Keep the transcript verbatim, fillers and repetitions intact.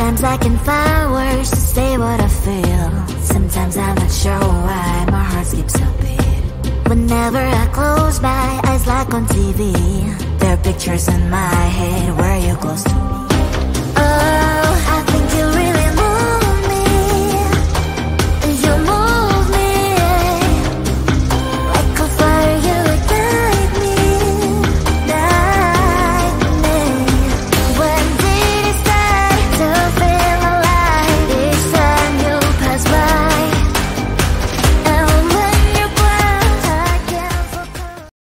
Sometimes I can find words to say what I feel. Sometimes I'm not sure why my heart skips a beat. Whenever I close my eyes like on T V, there are pictures in my head where you're close to me.